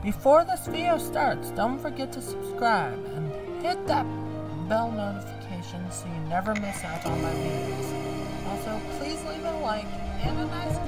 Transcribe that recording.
Before this video starts, don't forget to subscribe and hit that bell notification so you never miss out on my videos. Also, please leave a like and a nice